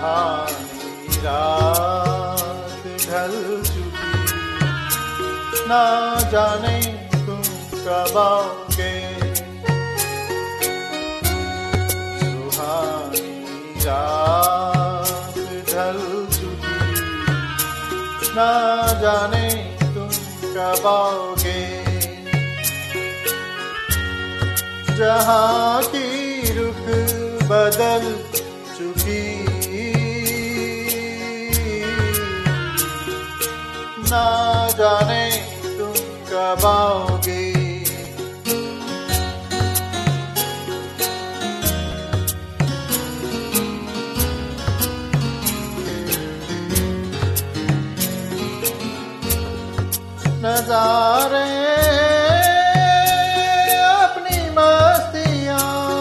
सुहानी रात ढल चुकी, ना जाने तुम कब आओगे। सुहानी रात ढल चुकी, ना जाने तुम कब आओगे। जहाँ की रुख बदल चुकी, ना जाने तुम कब आओगे। नजारे अपनी मस्तियाँ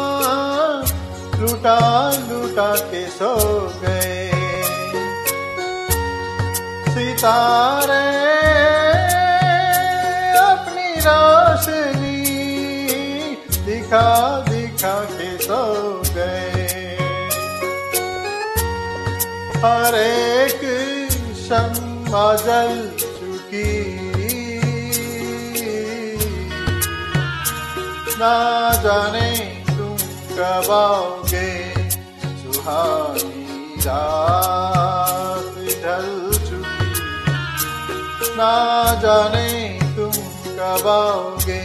लुटा लुटा के सो गए। सितारे अपनी रोशनी दिखा दिखा के सो गए। हर एक शम्मा जल चुकी, ना जाने तुम कब आओगे। सुहानी रात ढल चुकी, ना जाने तुम कब आओगे।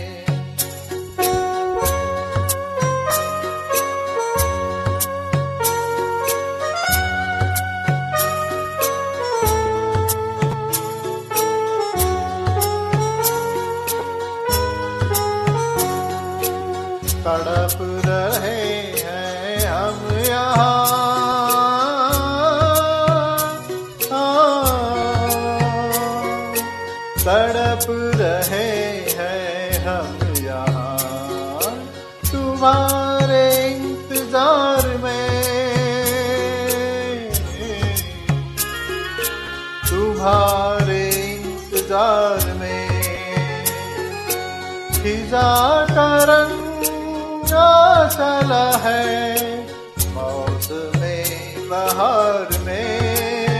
तड़प रहे हैं हम यहाँ, तड़प रहे हैं हम यहाँ तुम्हारे इंतजार में, तुम्हारे इंतजार में। खिजा का रंग चला है मौसमे बहार में,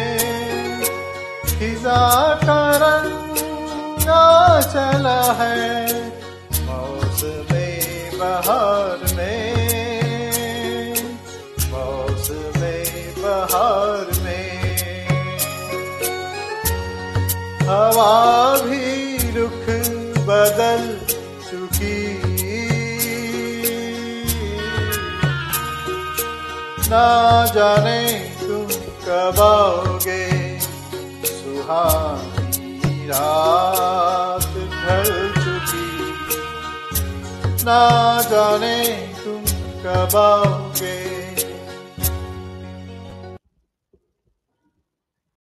खिजा का रंग चला है मौसमे बहार में, मौसमे बहार में। हवा भी रुख बदल चुकी, ना जाने तुम कब आओगे। सुहानी रात ढल चुकी, ना जाने तुम कब आओगे।